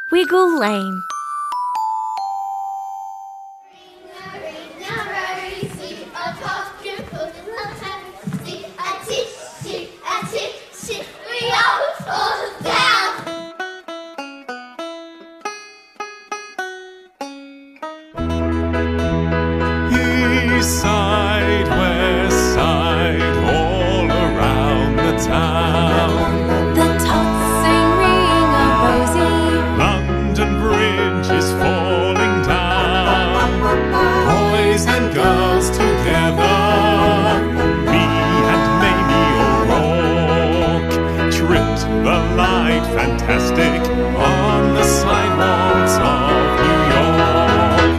Wiggle Lane. East side, west side, all around the town. The tots sing ring a rosy. London Bridge is falling down. Boys and girls together, me and Mamie O'Rourke tripped the light fantastic on the sidewalks of New York.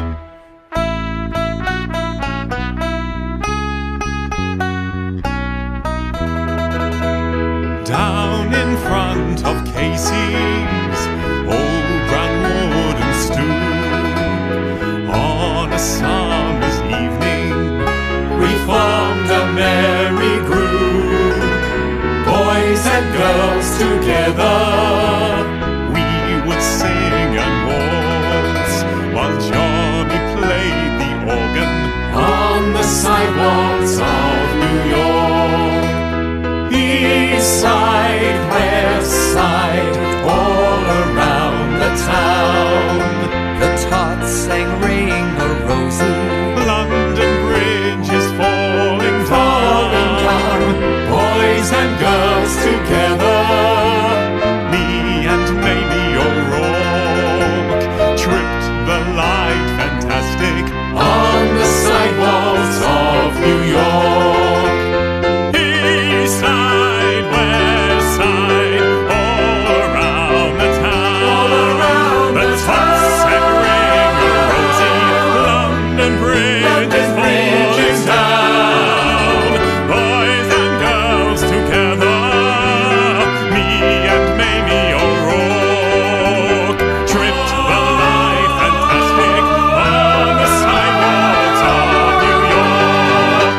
Down in front of Casey's old brown wooden stoop, on a summer's evening, we formed a merry group. Boys and girls together, we would sing and waltz, while Johnny played the organ on the sidewalks of New York. East side, west side, all around the town. The tots sang ring a rosy. London Bridge is falling down. Boys and girls together, me and Mamie O'Rourke tripped the light fantastic on the sidewalks of New York. East side, west side, all around the town. The tots sang ring a rosy. London Bridge is falling down. Boys and girls together, me and Mamie O'Rourke tripped the light fantastic on the sidewalks of New York.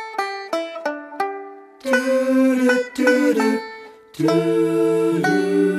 Do do do do do do.